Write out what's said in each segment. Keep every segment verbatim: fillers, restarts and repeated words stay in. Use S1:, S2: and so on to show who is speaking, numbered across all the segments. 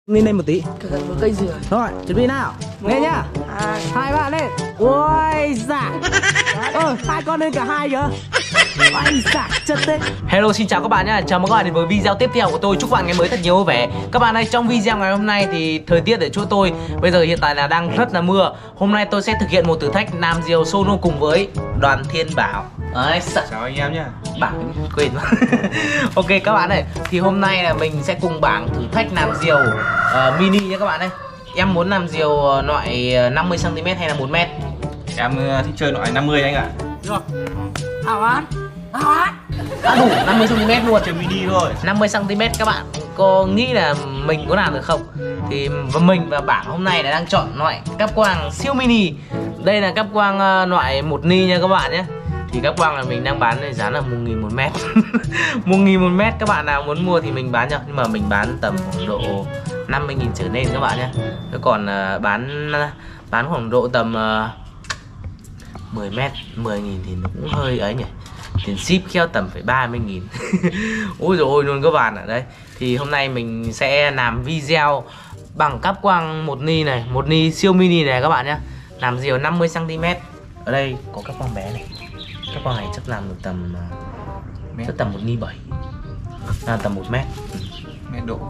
S1: Lên đây một tí.
S2: Gần một cây dừa.
S1: Rồi, chuẩn bị nào. Lên nhá.
S2: Hai.
S1: Hai bạn lên. Ôi dạ. Ờ, hai con lên cả hai kìa. Ôi dạ, chất thế. Hello, xin chào các bạn nhá. Chào mừng các bạn đến với video tiếp theo của tôi. Chúc các bạn ngày mới thật nhiều vui vẻ. Các bạn ơi, trong video ngày hôm nay thì thời tiết ở chỗ tôi bây giờ hiện tại là đang rất là mưa. Hôm nay tôi sẽ thực hiện một thử thách làm diều solo cùng với Đoàn Thiên Bảo. Đấy,
S3: chào anh em nhá.
S1: Bảng quên mất. Ok các bạn ơi, thì hôm nay là mình sẽ cùng bảng thử thách làm diều uh, mini nha các bạn ơi. Em muốn làm diều loại năm mươi xăng ti mét hay là một mét?
S3: Em thích chơi loại năm mươi anh ạ.
S1: Được. Hảo án. Hảo án. Đã đủ năm mươi xăng ti mét luôn.
S3: Chơi mini thôi.
S1: năm mươi xăng ti mét các bạn có nghĩ là mình có làm được không? Thì và mình và bảng hôm nay là đang chọn loại cáp quang siêu mini. Đây là cáp quang uh, loại một ni nha các bạn nhé. Thì các quang là mình đang bán với giá là một nghìn một mét. một nghìn một mét, các bạn nào muốn mua thì mình bán cho. Nhưng mà mình bán tầm khoảng độ năm mươi nghìn trở lên các bạn nhé. Còn uh, bán uh, bán khoảng độ tầm uh, mười mét, mười nghìn thì nó cũng hơi ấy nhỉ. Tiền ship khéo tầm phải ba mươi nghìn. Ôi dồi ôi luôn các bạn ở đây. Thì hôm nay mình sẽ làm video bằng cáp quang một ni này, một ni siêu mini này các bạn nhé. Làm diều năm mươi xăng ti mét. Ở đây có cáp quang bé này. Các con này chắc làm được tầm chắc tầm một ni bảy, là tầm một mét.
S3: Mét độ.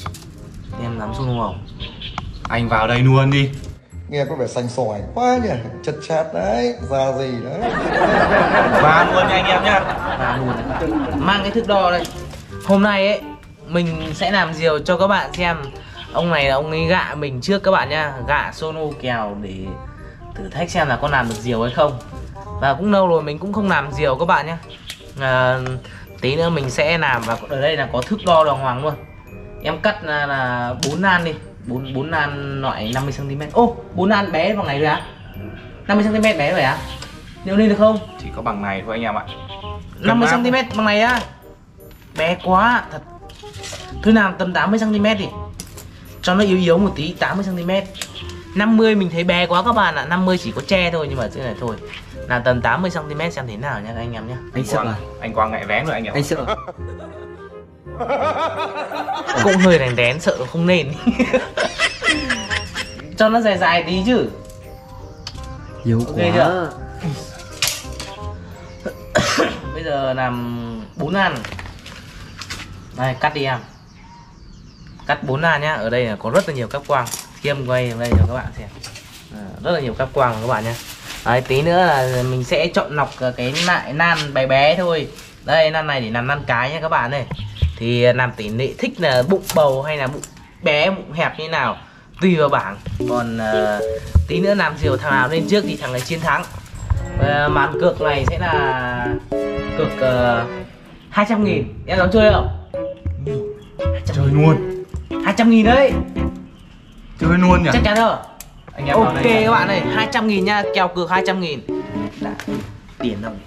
S1: Em nắm xuống không?
S3: Anh vào đây luôn đi.
S4: Nghe có vẻ xanh sỏi quá nhỉ, chật chát đấy, ra gì đấy.
S3: Vào luôn nha anh em nhá.
S1: Và luôn. Mang cái thước đo đây. Hôm nay ấy mình sẽ làm diều cho các bạn xem. Ông này là ông ấy gạ mình trước các bạn nha, gạ solo kèo để thử thách xem là có làm được diều hay không. Và cũng lâu rồi mình cũng không làm diều các bạn nhé. à, Tí nữa mình sẽ làm. Và ở đây là có thước đo đàng hoàng luôn. Em cắt là, là bốn nan đi, bốn bốn nan loại năm mươi xăng ti mét. Ô, bốn nan bé bằng này rồi á? năm mươi xăng ti mét bé rồi á? Nếu lên được không?
S3: Chỉ có bằng này thôi anh em ạ.
S1: năm mươi xăng ti mét bằng này á? Bé quá thật. Thôi làm tầm tám mươi xăng ti mét đi, cho nó yếu yếu một tí, tám mươi xăng ti mét. năm mươi mình thấy bé quá các bạn ạ. năm mươi chỉ có tre thôi, nhưng mà thế này thôi. Là tầm tám mươi xăng ti mét xem thế nào nha các anh em nhé.
S3: Anh sợ à? Anh Quang ngại vén rồi anh em.
S1: Anh sợ. Cũng hơi đèn đén, sợ không nên. Cho nó dài dài tí chứ.
S2: Yếu
S1: okay quá chưa? Bây giờ làm bốn nan. Đây, cắt đi em. Cắt bốn nan nhá. Ở đây là có rất là nhiều cáp quang. Kiêm quay ở đây cho các bạn xem. À, rất là nhiều cáp quang các bạn nhé. Đấy, tí nữa là mình sẽ chọn lọc cái lại nan bé bé thôi. Đây, nan này để làm nan cái nha các bạn này. Thì làm tỷ lệ thích là bụng bầu hay là bụng bé, bụng hẹp như nào tùy vào bảng. Còn uh, tí nữa làm diều thằng nào lên trước thì thằng ấy chiến thắng. uh, Màn cược này sẽ là cược uh, hai trăm nghìn. Em dám chơi không?
S3: Chơi luôn.
S1: Hai trăm nghìn đấy.
S3: Chơi luôn nhỉ?
S1: Chắc chắn rồi.
S3: Anh em
S1: ok các bạn ơi, hai trăm nghìn nha, kèo cược hai trăm nghìn. Đã, tiền đâu.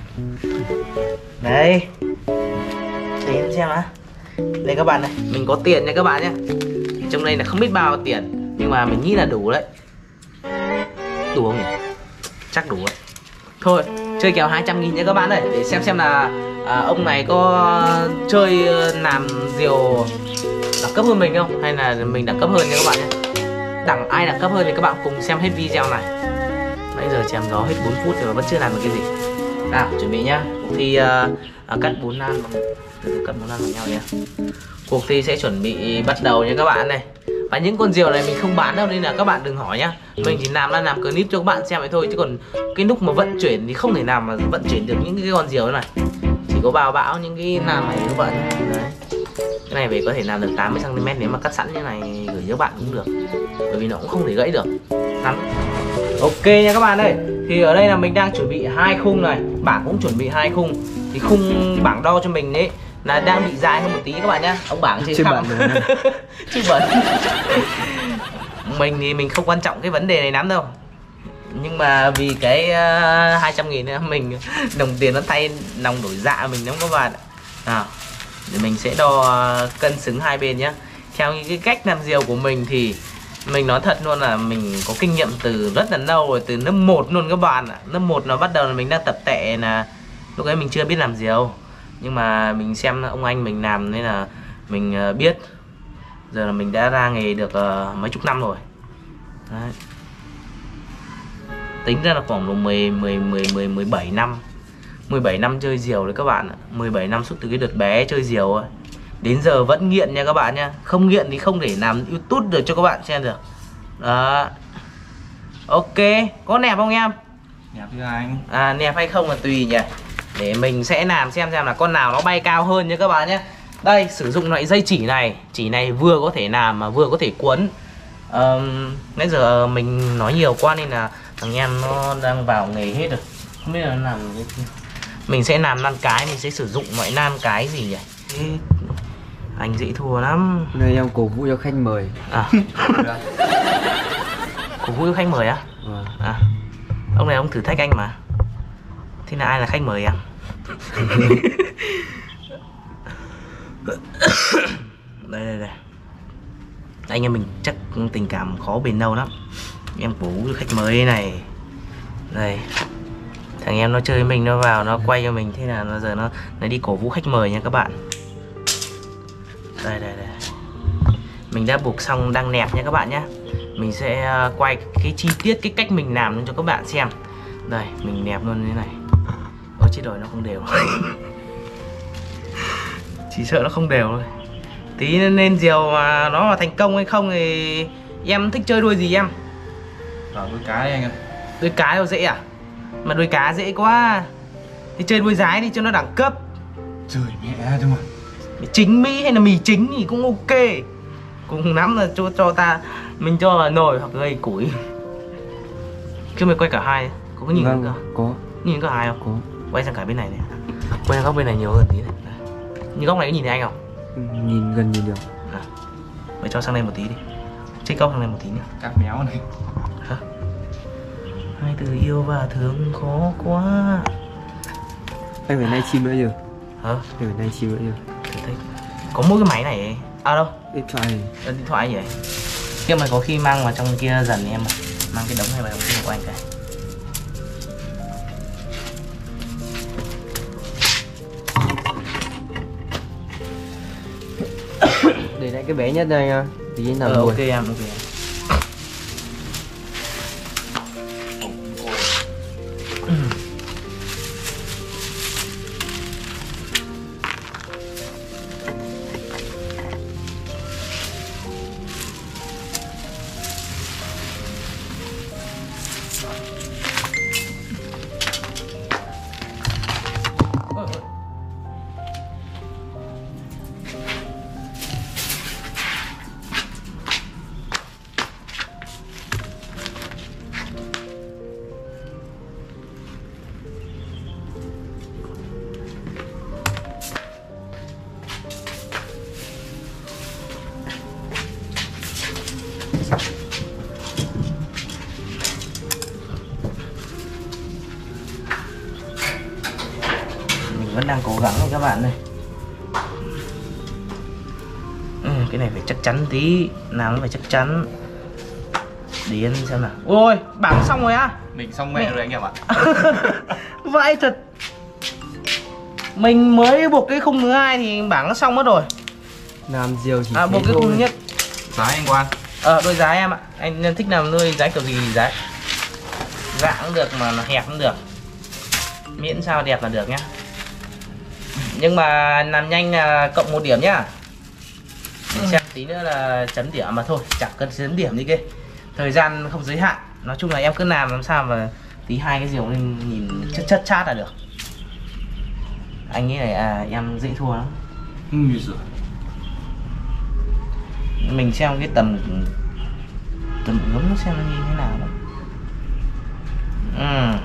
S1: Đây. Để em xem á. Đây các bạn này, mình có tiền nha các bạn nhé. Trong đây là không biết bao tiền, nhưng mà mình nghĩ là đủ đấy. Đủ không nhỉ? Chắc đủ đấy. Thôi, chơi kèo hai trăm nghìn nha các bạn ơi. Để xem xem là à, ông này có chơi làm diều đẳng cấp hơn mình không, hay là mình đẳng cấp hơn nha các bạn nhé. Đẳng ai đẳng cấp hơn thì các bạn cùng xem hết video này. Nãy giờ chém gió hết bốn phút rồi mà vẫn chưa làm được cái gì. Nào, chuẩn bị nhá. Cuộc thi uh, cắt bốn nan, từ cắt bốn nan vào nhau nhé. Cuộc thi sẽ chuẩn bị bắt đầu nha các bạn này. Và những con diều này mình không bán đâu nên là các bạn đừng hỏi nhá. Mình chỉ làm là làm clip cho các bạn xem vậy thôi, chứ còn cái lúc mà vận chuyển thì không thể nào mà vận chuyển được những cái con diều này. Chỉ có bao bão những cái nan này các bạn. Đấy. Cái này về có thể làm được tám mươi xăng ti mét, nếu mà cắt sẵn như này gửi cho các bạn cũng được. Bởi vì nó cũng không thể gãy được. Nắm. Ok nha các bạn ơi. Thì ở đây là mình đang chuẩn bị hai khung này, bảng cũng chuẩn bị hai khung. Thì khung bảng đo cho mình đấy là đang bị dài hơn một tí các bạn nhá. Ông bảng trên khăm. Chứ bẩn. Mình thì mình không quan trọng cái vấn đề này lắm đâu. Nhưng mà vì cái uh, hai trăm nghìn nữa mình đồng tiền nó thay lòng đổi dạ mình lắm các bạn. Nào, để mình sẽ đo uh, cân xứng hai bên nhá. Theo những cái cách làm diều của mình thì mình nói thật luôn là mình có kinh nghiệm từ rất là lâu rồi, từ lớp một luôn các bạn ạ. Lớp một nó bắt đầu là mình đang tập tệ, là lúc ấy mình chưa biết làm diều. Nhưng mà mình xem ông anh mình làm nên là mình biết. Giờ là mình đã ra nghề được uh, mấy chục năm rồi. Đấy. Tính ra là khoảng độ mười, mười, mười, mười, mười bảy năm. mười bảy năm chơi diều đấy các bạn ạ. mười bảy năm suốt từ cái đợt bé chơi diều rồi. Đến giờ vẫn nghiện nha các bạn nha. Không nghiện thì không thể làm YouTube được cho các bạn xem được. Đó. Ok, có nẹp không em?
S3: Nẹp thưa anh.
S1: À, nẹp hay không là tùy nhỉ. Để mình sẽ làm xem xem là con nào nó bay cao hơn nha các bạn nhé. Đây, sử dụng loại dây chỉ này. Chỉ này vừa có thể làm mà vừa có thể cuốn. um, Nãy giờ mình nói nhiều quá nên là thằng em nó đang vào nghề hết rồi. Không biết là nó làm cái... Mình sẽ làm nan cái, mình sẽ sử dụng loại nan cái gì nhỉ? Ê, anh dễ thua lắm.
S2: Hôm nay em cổ vũ cho khách mời.
S1: À. Cổ vũ cho khách mời á?
S2: Vâng.
S1: À. Ông này ông thử thách anh mà. Thế là ai là khách mời em? Đây đây đây. Anh em mình chắc tình cảm khó bền lâu lắm. Em cổ vũ khách mới này. Đây. Thằng em nó chơi với mình, nó vào nó quay cho mình, thế là nó giờ nó nó đi cổ vũ khách mời nha các bạn. Đây đây đây. Mình đã buộc xong đang nẹp nha các bạn nhé. Mình sẽ quay cái chi tiết cái cách mình làm cho các bạn xem. Đây, mình nẹp luôn như thế này. Ôi chết rồi, nó không đều. Chỉ sợ nó không đều thôi. Tí nên diều mà nó mà thành công hay không thì em thích chơi đuôi gì em?
S3: Ở đuôi cá đấy anh ơi.
S1: Đuôi cá đâu dễ à? Mà đuôi cá dễ quá. Thì chơi đuôi rái đi cho nó đẳng cấp.
S3: Trời mẹ chứ mà.
S1: Mì chính Mỹ hay là mì chính thì cũng ok. Cùng lắm là cho cho ta mình cho vào nồi hoặc gây củi. Chứ mày quay cả hai. Có cái nhìn
S2: Vâng,
S1: cả?
S2: có.
S1: Nhìn cả hai không?
S2: Có.
S1: Quay sang cả bên này này. Quay sang góc bên này nhiều hơn tí này. Như góc này có nhìn thấy anh không?
S2: Nhìn gần nhìn được.
S1: À. Mày cho sang đây một tí đi. Check góc sang đây một tí nữa.
S3: Cáp méo này.
S1: Hả? Hai từ yêu và thương khó quá.
S2: Anh phải nay chim nữa chưa?
S1: Hả?
S2: Anh phải nay chim nữa chưa?
S1: Thử thấy. Có mỗi cái máy này ấy. À đâu?
S2: Điện thoại này.
S1: Ờ, điện thoại gì vậy? Kia mày có khi mang vào trong kia dần em mà. Mang cái đống này vào trong kia của anh cái.
S2: Để lại cái bé nhất đây anh ạ. Tí nào
S1: Ờ,
S2: đuôi.
S1: ok em, ok em. Mình vẫn đang cố gắng này các bạn này. Ừ, cái này phải chắc chắn tí, làm nó phải chắc chắn. Điên xem nào. Ôi, bảng xong rồi á.
S3: Mình xong mẹ rồi anh em ạ.
S1: Vãi thật. Mình mới buộc cái khung thứ hai thì bảng nó xong mất rồi.
S2: Làm diều chỉ
S1: À,
S2: thế
S1: buộc cái
S2: thôi.
S1: khung thứ nhất.
S3: Giá anh Quan.
S1: Ờ, đôi giá em ạ. Anh thích làm nuôi giá kiểu gì thì giá. Dạng cũng được mà nó hẹp cũng được. Miễn sao đẹp là được nhá. Nhưng mà làm nhanh là cộng một điểm nhá. Để xem tí nữa là chấm điểm mà thôi, chẳng cần chấm điểm đi kia. Thời gian không giới hạn. Nói chung là em cứ làm làm sao mà tí hai cái diều lên nhìn chất chất chát là được. Anh nghĩ này à, em dễ thua lắm.
S3: Ui giời.
S1: Mình xem cái tầm tầm ướm nó xem nó như thế nào đó. Ừ.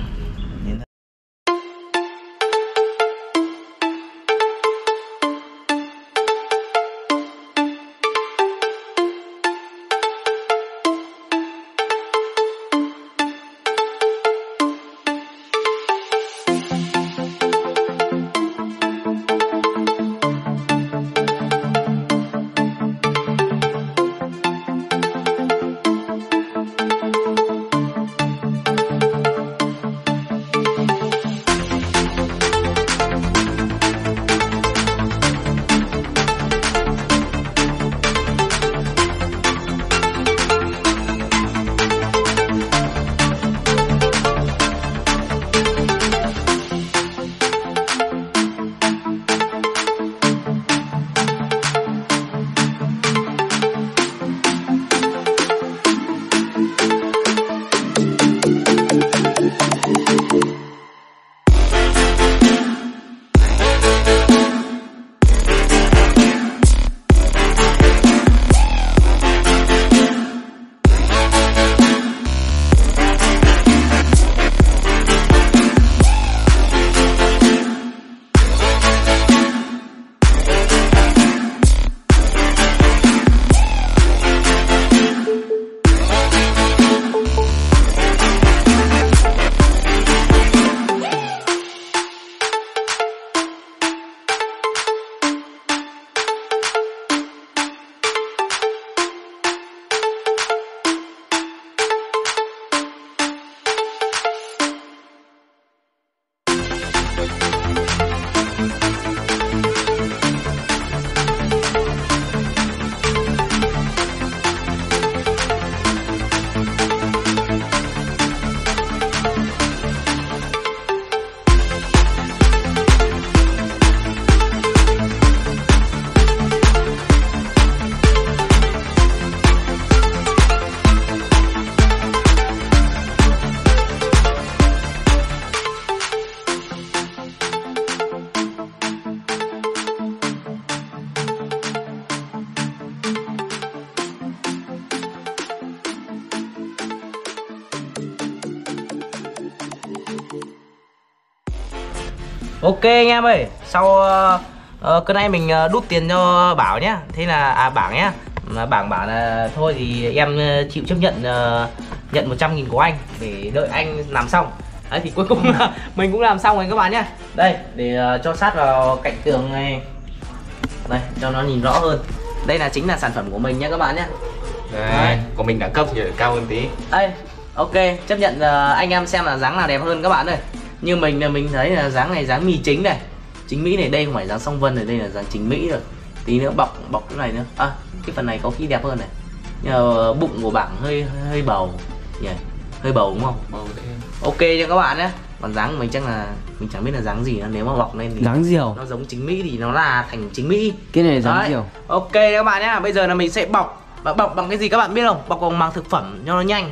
S1: Ok anh em ơi, sau uh, uh, cơn nay mình uh, đút tiền cho Bảo nhá. Thế là à Bảng nhá. Mà Bảng bảo là thôi thì em uh, chịu chấp nhận uh, nhận một trăm nghìn của anh để đợi anh làm xong. Đấy thì cuối cùng là mình cũng làm xong rồi các bạn nhá. Đây để uh, cho sát vào cạnh tường này. Đây cho nó nhìn rõ hơn. Đây là chính là sản phẩm của mình nhá các bạn nhá.
S3: Đây,
S1: Đấy.
S3: của mình đẳng cấp thì cao hơn tí.
S1: Đây, ok, chấp nhận uh, anh em xem là dáng nào đẹp hơn các bạn ơi. Như mình là mình thấy là dáng này dáng mì chính này. Chính Mỹ này, đây không phải dáng song vân này, đây là dáng chính Mỹ rồi. Tí nữa bọc bọc cái này nữa. À, cái phần này có khi đẹp hơn này. Nhưng mà bụng của Bảng hơi hơi bầu nhỉ. Hơi bầu đúng không?
S3: Bầu thế.
S1: Ok cho các bạn nhé. Còn dáng của mình chắc là mình chẳng biết là dáng gì nữa. Nếu mà bọc lên thì
S2: Dáng diều.
S1: nó giống chính Mỹ thì nó là thành chính Mỹ.
S2: Cái này dáng
S1: Đấy.
S2: diều.
S1: Ok các bạn nhé. Bây giờ là mình sẽ bọc. Và bọc bằng cái gì các bạn biết không? Bọc bằng màng thực phẩm cho nó nhanh.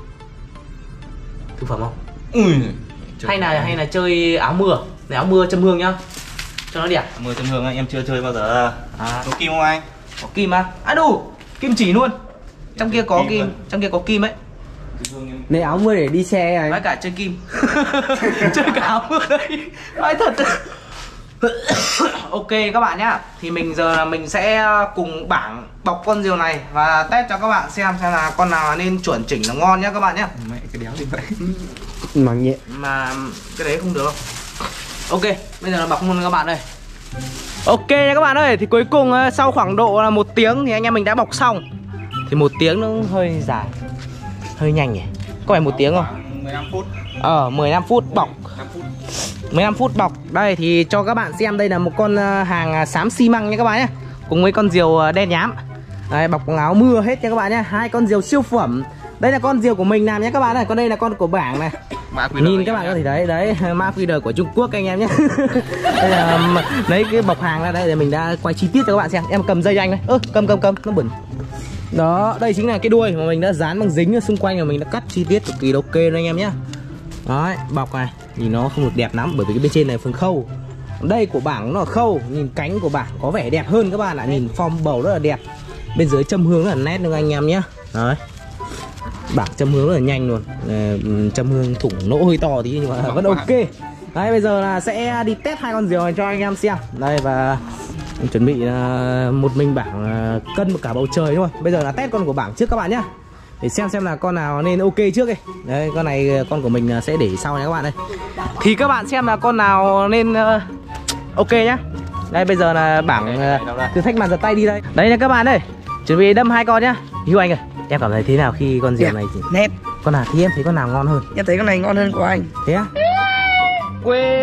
S1: Thực phẩm không?
S3: Ui.
S1: Hay là hay là chơi áo mưa. Để áo mưa châm hương nhá. Cho nó đẹp.
S3: mười châm hương anh em chưa chơi bao giờ.
S1: À,
S3: Có kim không anh?
S1: có kim á? À đủ, kim chỉ luôn. Trong kia có
S3: Kim
S1: kim,
S3: luôn.
S1: trong kia có kim ấy.
S2: Này áo mưa để đi xe
S1: Nói
S2: này.
S1: cả chơi kim. Chơi cả áo mưa đây. Nói thật. Ok các bạn nhá. Thì mình giờ là mình sẽ cùng Bảng bọc con diều này và test cho các bạn xem xem là con nào nên chuẩn chỉnh là ngon nhá các bạn nhá.
S3: Mẹ cái đéo đi vậy.
S2: Màng nhẹ.
S1: Mà cái đấy không được đâu. Ok, bây giờ là bọc luôn các bạn ơi. Ok nha các bạn ơi, thì cuối cùng sau khoảng độ là một tiếng thì anh em mình đã bọc xong. Thì một tiếng nó hơi dài, hơi nhanh nhỉ. Có phải một tiếng không?
S3: mười lăm phút.
S1: Ờ, mười lăm phút bọc.
S3: năm phút.
S1: mười lăm phút bọc. Đây thì cho các bạn xem, đây là một con hàng xám xi măng nha các bạn nhé. Cùng với con diều đen nhám. Đây, bọc áo mưa hết nha các bạn nhé. Hai con diều siêu phẩm. Đây là con diều của mình làm nhé các bạn này. Còn đây là con của Bảng này. Nhìn các bạn có thể thấy đấy, mã quy rờ của Trung Quốc anh em nhé. Đây là lấy cái bọc hàng ra đây để mình đã quay chi tiết cho các bạn xem. Em cầm dây cho anh đấy. Ơ, cầm cầm cầm, nó bẩn. Đó, đây chính là cái đuôi mà mình đã dán bằng dính ở xung quanh, và mình đã cắt chi tiết cực kỳ ok luôn anh em nhé. Đấy, bọc này, nhìn nó không được đẹp lắm bởi vì cái bên trên này là phần khâu. Đây của Bảng nó là khâu, nhìn cánh của Bảng có vẻ đẹp hơn các bạn ạ, nhìn form bầu rất là đẹp. Bên dưới châm hương rất là nét luôn anh em nhé. Đấy. Bảng châm hương rất là nhanh luôn. Châm hương thủng nỗ hơi to tí nhưng mà vẫn ok. Đấy, bây giờ là sẽ đi test hai con diều này cho anh em xem. Đây, và chuẩn bị uh, một mình Bảng uh, cân một cả bầu trời đúng không? Bây giờ là test con của Bảng trước các bạn nhé. Để xem xem là con nào nên ok trước đi. Đấy, con này con của mình sẽ để sau nha các bạn đây. Thì các bạn xem là con nào nên uh, ok nhá. Đây bây giờ là Bảng uh, thử thách màn giật tay đi đây. Đấy nha các bạn ơi. Chuẩn bị đâm hai con nhá. Hiếu Anh ơi, em cảm thấy thế nào khi con diều này chỉ...
S5: nét.
S1: Con nào thì em thấy con nào ngon hơn?
S5: Em thấy con này ngon hơn của anh.
S1: Thế á? Quê.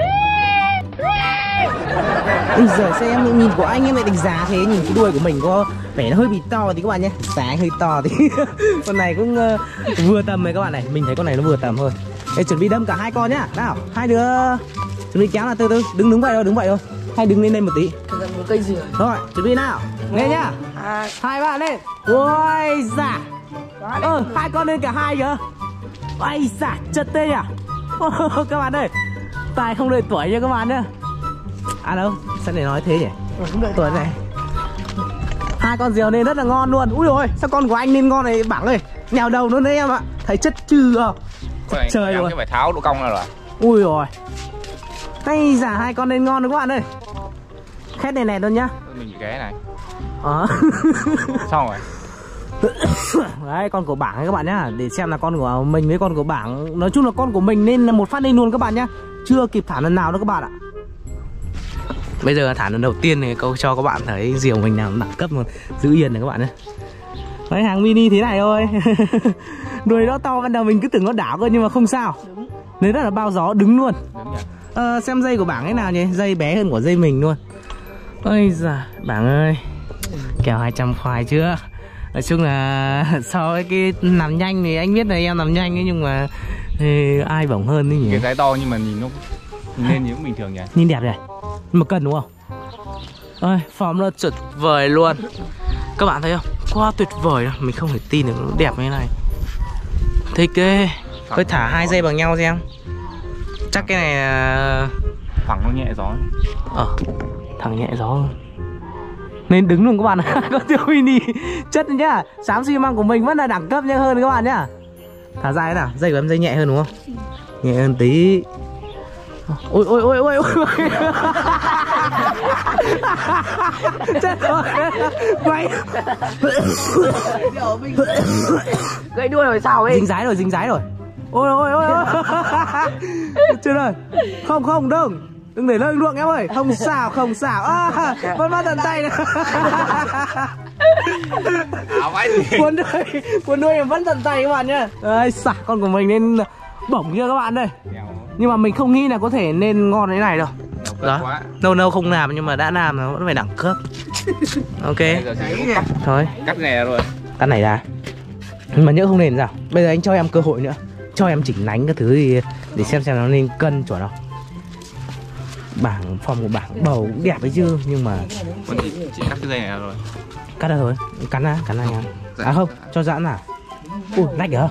S1: Ui giời, sao em nhìn của anh em lại đánh giá thế, nhìn cái đuôi của mình có vẻ nó hơi bị to thì các bạn nhé. Sáng hơi to thì con này cũng uh, vừa tầm này các bạn này, mình thấy con này nó vừa tầm hơn. Đây chuẩn bị đâm cả hai con nhá. Nào, hai đứa chuẩn bị kéo là từ từ, đứng đứng vậy thôi, đứng vậy thôi. Hai đứng lên đây một tí.
S5: Gần một cây dừa.
S1: Rồi, chuẩn bị nào. Nghe nhá.
S5: À,
S1: Hai bạn lên. Ôi dạ. Ờ, hai con lên cả hai kìa. Ôi dạ, chật tê à. Các bạn ơi, tài không đợi tuổi nha các bạn nhá. À đâu, sao để nói thế nhỉ?
S5: không đợi
S1: Tuổi này. Hai con diều nên rất là ngon luôn. Ui rồi, sao con của anh nên ngon này Bảng ơi. Nhào đầu luôn đấy em ạ. Thấy chất chư không? Trời ơi.
S3: Cái phải tháo độ cong ra rồi.
S1: Ui rồi. Hay giả, hai con nên ngon đấy các bạn ơi. Khét này này luôn nhá.
S3: Mình chỉ cái này.
S1: Ờ.
S3: Xong rồi.
S1: Đấy, con của Bảng ấy các bạn nhá. Để xem là con của mình với con của Bảng. Nói chung là con của mình nên là một phát lên luôn các bạn nhá. Chưa kịp thả lần nào đâu các bạn ạ. Bây giờ thả lần đầu tiên thì câu cho các bạn thấy diều mình nào đẳng cấp luôn. Giữ yên này các bạn nhé. Đấy, hàng mini thế này thôi. Đuôi nó to, ban đầu mình cứ tưởng nó đảo cơ nhưng mà không sao. Đấy rất là bao gió, đứng luôn. Ờ, xem dây của Bảng thế nào nhỉ? Dây bé hơn của dây mình luôn. Ôi giời, Bảng ơi, kèo hai trăm khoai chưa? Nói chung là so với cái làm nhanh thì anh biết là em làm nhanh ấy, nhưng mà thì ai bổng hơn đấy nhỉ?
S3: Cái dây to nhưng mà nhìn nó nhìn lên như bình thường nhỉ.
S1: Nhìn đẹp này, nhưng mà cần đúng không? Ôi, form nó tuyệt vời luôn. Các bạn thấy không? Quá tuyệt vời, mình không thể tin được nó đẹp như thế này. Thích ghê. Tôi thả hai dây bằng nhau xem. Chắc cái này là...
S3: Phẳng nó nhẹ gió.
S1: Ờ, thằng nhẹ gió luôn. Nên đứng luôn các bạn ạ. Có tiêu mini chất nhá. Xám xi măng của mình vẫn là đẳng cấp nhá, hơn các bạn nhá. Thả dài thế nào? Dây của em dây nhẹ hơn đúng không? Nhẹ hơn tí. Ôi ôi ôi ôi ôi. Chết rồi. Mày.
S5: Gãy đuôi rồi sao ấy?
S1: Dính dái rồi, dính dái rồi. Ôi ôi ôi ôi. Chết rồi. Không không đừng. Đừng để lơi luộng em ơi. Không sao, không sao. À, vẫn bắt tận tay này. Cuốn đuôi, cuốn đuôi em vẫn tận tay các bạn nhá. Đấy, xả con của mình lên bổng chưa các bạn đây. Nhưng mà mình không nghĩ là có thể nên ngon thế này đâu. Đó, lâu lâu không làm nhưng mà đã làm nó vẫn phải đẳng cấp. Ok. Thôi,
S3: Cắt này rồi.
S1: cắt này ra. Nhưng mà nhỡ không nên sao? Bây giờ anh cho em cơ hội nữa. Cho em chỉnh nánh cái thứ gì để xem xem nó nên cân chuẩn không. Bảng form của bảng bầu cũng đẹp ấy chứ, nhưng mà
S3: Còn chị, chị cắt cái dây này rồi.
S1: cắt ra thôi, cắn ra, cắn ra nha. À không, cho giãn nào. Ui, lách hả?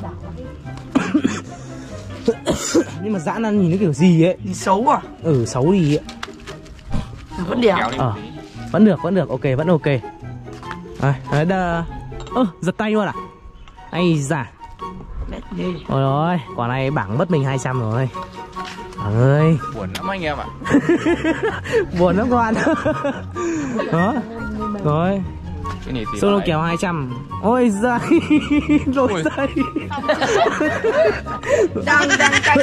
S1: Nhưng mà giãn ăn nhìn nó kiểu gì ấy.
S5: Nhìn xấu à?
S1: Ừ, xấu đi ấy.
S5: Vẫn đẹp.
S3: Kéo đi một
S1: Ờ,
S3: tí.
S1: vẫn được, vẫn được, ok, vẫn ok. Đấy, đấy, đờ. Ơ, giật tay luôn à? Ây da. Ôi rồi, quả này bảng mất mình hai trăm rồi. Bảng ơi.
S3: Buồn lắm anh em ạ.
S1: Buồn lắm các bạn. Đó. Rồi.
S3: Cái này thì
S1: Solo
S3: lại-
S1: kéo hai trăm. Ôi giời. Lỗi
S3: Ui.
S1: dây.
S5: Đang đang canh.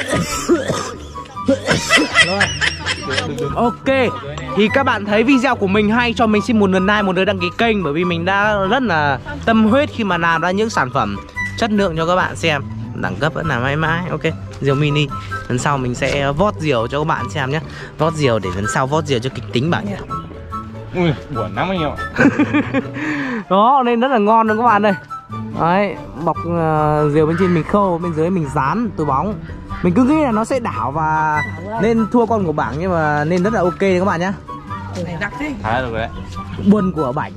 S1: Rồi. Ok. Thì các bạn thấy video của mình hay, cho mình xin một lượt like, một lượt đăng ký kênh. Bởi vì mình đã rất là tâm huyết khi mà làm ra những sản phẩm chất lượng cho các bạn xem. Đẳng cấp vẫn là mãi mãi. Ok. Diều mini. Lần sau mình sẽ vót diều cho các bạn xem nhé. Vót diều để lần sau vót diều cho kịch tính bạn nhé.
S3: Ui, buồn lắm anh em ạ.
S1: Đó, nên rất là ngon luôn các bạn ơi. Đấy, bọc uh, diều bên trên mình khô, bên dưới mình dán túi bóng. Mình cứ nghĩ là nó sẽ đảo và nên thua con của bảng, nhưng mà nên rất là ok đấy các bạn nhé.
S5: Này đặc thế.
S3: Thả được rồi đấy.
S1: Buồn của bảnh.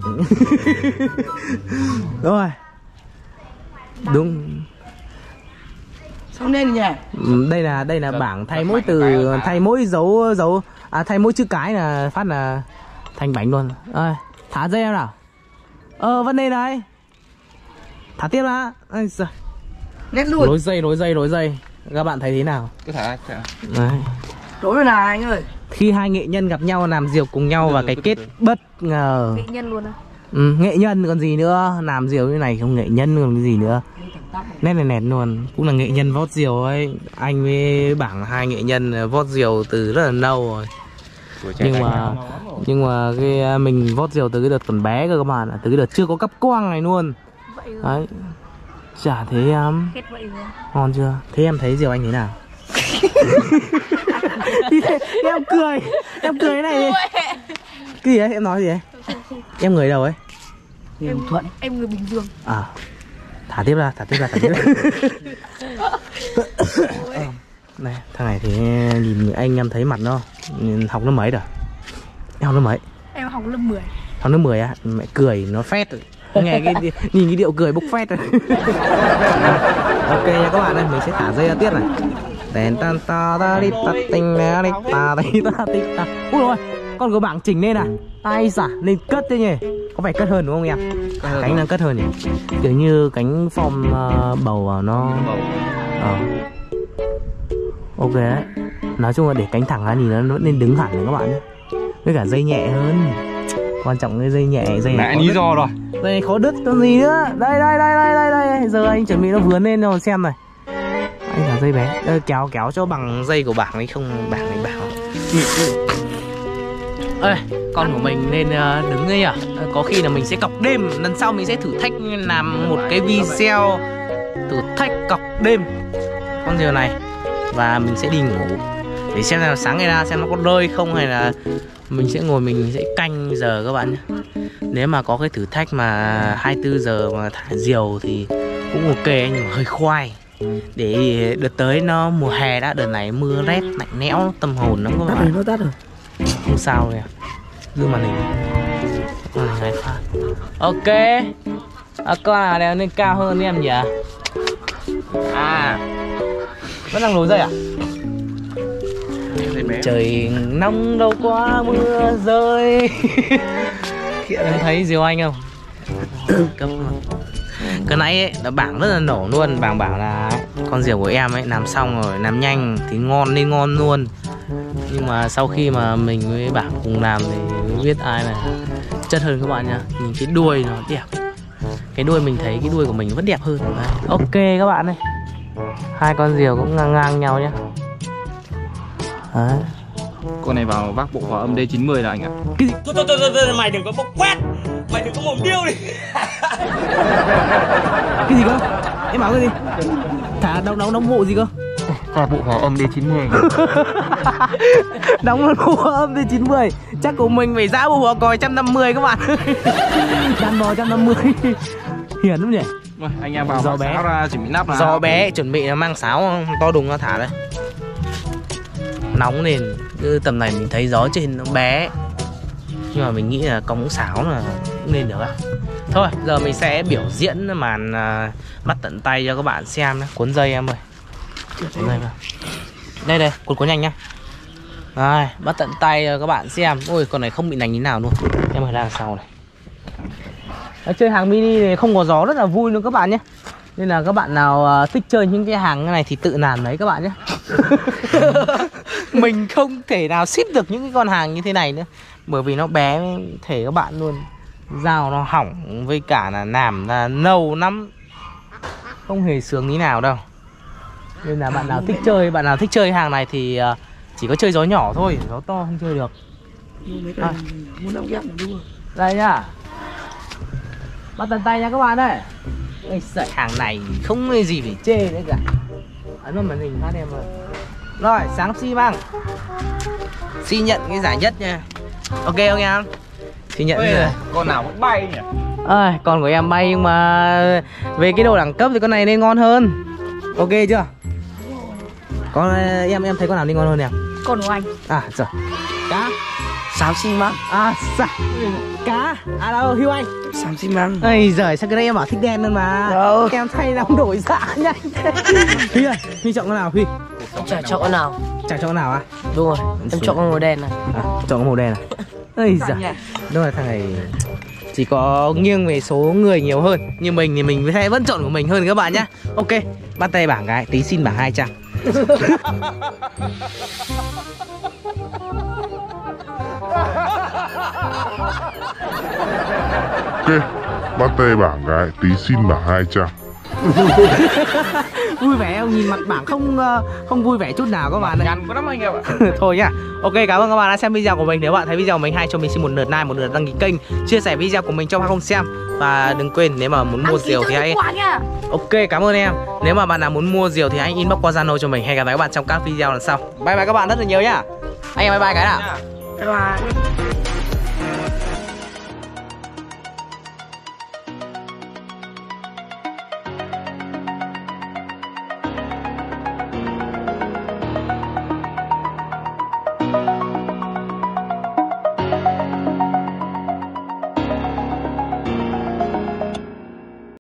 S1: Rồi. Đúng.
S5: Sao nên nhỉ?
S1: Ừ, đây là đây là bảng thay mỗi từ, thay mỗi dấu dấu à thay mỗi chữ cái là phát là thành bánh luôn. Ơi, thả dây em nào. Ờ, vấn đề này. Thả tiếp đã. Ây giời.
S5: Nét luôn.
S1: Nối dây, nối dây, nối dây. Các bạn thấy thế nào?
S3: Cứ thả, thả.
S1: Đấy.
S5: Đối với này anh ơi.
S1: Khi hai nghệ nhân gặp nhau làm diều cùng nhau và cái kết bất ngờ.
S6: Nghệ nhân luôn á.
S1: Ừ, nghệ nhân còn gì nữa, làm diều như này không nghệ nhân còn cái gì nữa. Nét này nét luôn, cũng là nghệ nhân vót diều ấy. Anh với bảng hai nghệ nhân vót diều từ rất là lâu rồi.
S3: Tuổi trẻ
S1: Nhưng
S3: anh
S1: mà
S3: em lâu lắm rồi.
S1: nhưng mà cái mình vót diều từ cái đợt còn bé cơ các bạn ạ, từ cái đợt chưa có cắp quang này luôn.
S6: Vậy rồi.
S1: Đấy. Chả thấy em
S6: Hết vậy rồi.
S1: ngon chưa? Thế em thấy diều anh thế nào? Em cười, em cười thế này đi. Cái gì đấy, em nói gì đấy? Em người đâu ấy?
S5: Em Thuận.
S6: Em người bình thường.
S1: À, thả tiếp ra, thả tiếp ra, thả tiếp ra. Này, thằng này thì nhìn anh em thấy mặt nó học lớp mấy rồi? Em học lớp mấy?
S6: Em học lớp mười.
S1: Học lớp mười á? Mẹ cười nó phét rồi. Nghe cái nhìn cái điệu cười bốc phét rồi. Ok nha các bạn ơi, mình sẽ thả dây ra tiếp này. Đèn tan ta ta đi ta tinh nè đi ta đi ta đi ta. Ui rồi, con của bảng chỉnh lên à? Ai xả, nên cất thế nhỉ? Có phải cất hơn đúng không em? Cánh đang cất hơn nhỉ? Kiểu như cánh form uh, bầu vào nó ờ. Ok đấy. Nói chung là để cánh thẳng ra thì nó vẫn nên đứng hẳn đấy các bạn nhé. Với cả dây nhẹ hơn. Quan trọng cái dây nhẹ, dây
S3: Nãy lý do rồi.
S1: dây này khó đứt còn gì nữa. Đây đây đây đây đây đây. Giờ anh chuẩn bị nó vướn lên rồi xem này. Anh thả dây bé. Đây, kéo kéo cho bằng dây của bảng ấy không bảng này bảo. Ê, con của mình nên uh, đứng đây à? Có khi là mình sẽ cọc đêm. Lần sau mình sẽ thử thách làm một cái video thử thách cọc đêm con diều này. Và mình sẽ đi ngủ để xem là sáng ngày ra xem nó có rơi không, hay là mình sẽ ngồi mình sẽ canh giờ các bạn nhé. Nếu mà có cái thử thách mà hai mươi tư giờ mà thả diều thì cũng ok, nhưng mà hơi khoai. Để đợt tới nó mùa hè đã, đợt này mưa rét lạnh lẽo tâm hồn lắm các
S5: Tắt rồi,
S1: bạn.
S5: nó tắt rồi.
S1: Không sao rồi, giữ màn hình. Màn hình này phát. Ok. À, con nào đeo lên cao hơn em nhỉ? À, vẫn đang nổi dây à? Trời nóng đâu quá mưa rơi. Em thấy diều anh không? Cấp luôn. Cái nãy ấy, là bảng rất là nổ luôn. Bảng bảo là con diều của em ấy làm xong rồi, làm nhanh thì ngon lên ngon luôn. Nhưng mà sau khi mà mình với Bảo cùng làm thì mới biết ai là chất hơn các bạn nhá. Nhìn cái đuôi nó đẹp. Cái đuôi mình thấy cái đuôi của mình vẫn đẹp hơn. Đấy. Ok các bạn ơi. Hai con diều cũng ngang ngang nhau nhá. Đấy.
S3: Con này vào vác bộ hòa âm D chín mươi là anh ạ.
S1: Cái gì? Thôi, thôi, thôi, thôi, mày đừng có bốc quét. Mày đừng có mồm điêu đi. Cái gì cơ? Em bảo cái gì? Thả đóng đóng đóng bộ gì cơ?
S3: Và bộ hòa âm D chín mươi.
S1: Đóng luôn bộ hòa âm D chín mươi. Chắc của mình phải giá bộ hòa còi một trăm năm mươi các bạn. Đàn bò một trăm năm mươi. Hiền lắm nhỉ?
S3: Anh em vào
S1: giò bé
S3: ra chuẩn bị nắp là
S1: giò bé chuẩn bị mang sáo to đùng ra thả đây. Nóng nên cứ tầm này mình thấy gió trên nó bé, nhưng mà mình nghĩ là có mũ sáo là cũng nên được á. Thôi giờ mình sẽ biểu diễn màn uh, bắt tận tay cho các bạn xem nhé. Cuốn dây em ơi. Cuốn dây vào. Đây đây, cuốn cuốn nhanh nhá. Đây, bắt tận tay cho các bạn xem. Ôi con này không bị nành như nào luôn. Em ở đằng sau này. Đấy, chơi hàng mini này không có gió rất là vui luôn các bạn nhé. Nên là các bạn nào uh, thích chơi những cái hàng này thì tự làm đấy các bạn nhé. Mình không thể nào ship được những cái con hàng như thế này nữa, bởi vì nó bé thể các bạn luôn. Dao nó hỏng với cả là làm là nâu lắm, không hề sướng tí nào đâu. Nên là bạn nào thích chơi, bạn nào thích chơi hàng này thì uh, chỉ có chơi gió nhỏ thôi, gió to không chơi được. À.
S5: Muốn đóng ghép đúng rồi.
S1: Đây nhá. Bắt tận tay nha các bạn ơi. Ê, sợi hàng này không có gì phải chê nữa cả. Ấn vào màn hình phát em ơi. Rồi, sáng xi măng. Xi nhận cái giải nhất nha. Ok không em? Xi nhận
S3: Ê,
S1: rồi.
S3: con nào cũng bay nhỉ?
S1: Ơi, con của em bay nhưng mà về cái độ đẳng cấp thì con này nên ngon hơn. Ok chưa? Con em em thấy con nào nên ngon hơn em?
S5: Con của anh.
S1: À rồi. Cá.
S5: Xám xi măng.
S1: À sao? Cá. À đâu, Hiếu Anh.
S5: Xám xi măng.
S1: Ây giời, sao cái đấy em bảo thích đen hơn mà.
S5: Đâu.
S1: Em thay nó đổi dạ nhanh. Huy ơi, Huy chọn con nào Huy?
S5: Chả chọn con nào.
S1: Chả chọn con nào á?
S5: Đúng rồi, em chọn con màu đen này.
S1: À, chọn con màu đen này. Ây giời. Đúng rồi, thằng này chỉ có nghiêng về số người nhiều hơn. Như mình thì mình sẽ vẫn chọn của mình hơn các bạn nhá. Ok, bắt tay bảng cái, tí xin bảng hai trăm.
S6: Ok, bắt tay bảng cái, tí xin bảng hai trăm.
S1: Vui vẻ không? Nhìn mặt bảng không không vui vẻ chút nào các bạn ơi.
S3: Nhăn quá lắm anh em ạ.
S1: Thôi nhá. Ok, cảm ơn các bạn đã xem video của mình. Nếu bạn thấy video của mình hay cho mình xin một lượt like, một lượt đăng ký kênh, chia sẻ video của mình cho bạn không xem. Và đừng quên nếu mà muốn mua diều thì hãy Ok, cảm ơn em. Nếu mà bạn nào muốn mua diều thì hãy inbox qua Zalo cho mình. Hẹn gặp lại các bạn trong các video lần sau. Bye bye các bạn rất là nhiều nhá. Anh em bye bye cái nào.
S5: Bye bye.